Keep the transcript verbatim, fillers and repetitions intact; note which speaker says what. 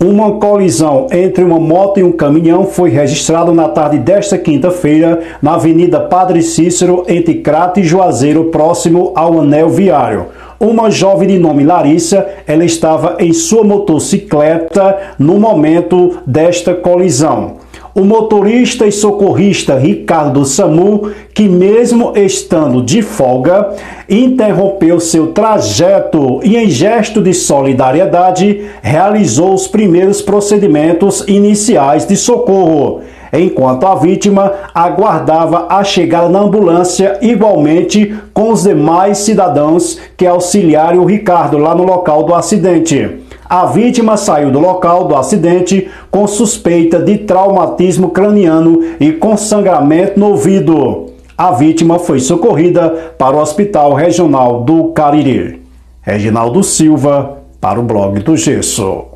Speaker 1: Uma colisão entre uma moto e um caminhão foi registrada na tarde desta quinta-feira na Avenida Padre Cícero, entre Crato e Juazeiro, próximo ao anel viário. Uma jovem de nome Larissa, ela estava em sua motocicleta no momento desta colisão. O motorista e socorrista Ricardo do SAMU, que mesmo estando de folga, interrompeu seu trajeto e, em gesto de solidariedade, realizou os primeiros procedimentos iniciais de socorro, enquanto a vítima aguardava a chegada na ambulância, igualmente com os demais cidadãos que auxiliaram o Ricardo lá no local do acidente. A vítima saiu do local do acidente com suspeita de traumatismo craniano e com sangramento no ouvido. A vítima foi socorrida para o Hospital Regional do Cariri. Reginaldo Silva, para o Blog do Gesso.